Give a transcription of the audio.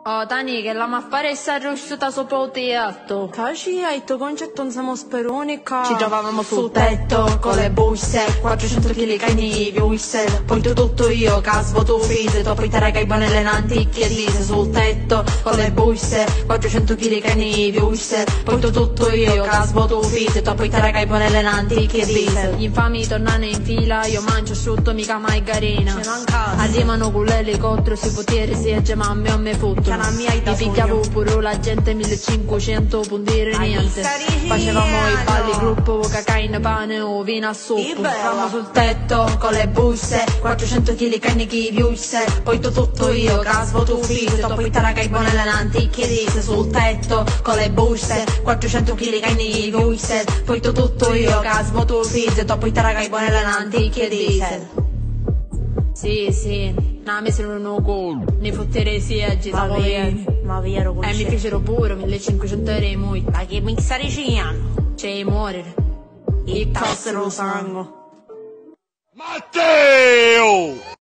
Oh, Dani, che la maffare sta riuscita sopra il teatro. Caci, hai detto concetto non siamo speroni, Ci trovavamo sul tetto, con le buste, 400 kg cani, viusse. Poi tutto io, casvo tu fise, dopo i terrei buone antiche dise sul tetto, con le buste, 400 kg cani, viusse. Poi tutto io, casvo tu fise, dopo i terrei buone antiche dise. Gli infami tornano in fila, io mangio asciutto, mica mai carina. Arrivano con l'elicottero, si potere, si egge, ma a me fotto. Mi picchiavo pure la gente, 1500 puntire niente. Facevamo i balli, gruppo, cocaina, pane o vino a sotto. Stavamo sul tetto con le buste, 400 kg canichi viusse. Poi tutto io, casvo tu fise, dopo i taragai buone antiche dise. Sul tetto con le buste, 400 kg canichi viusse. Poi tutto io, casvo tu fise, dopo i taragai buone antiche dise. Sì, no, mi sono gol, ne fottere si agitavo via. Ma vero così. Mi fecero pure 1500 euro molto. Ma che mi stai dicendo? Cioè, muore. Il tassero sangue. Matteo!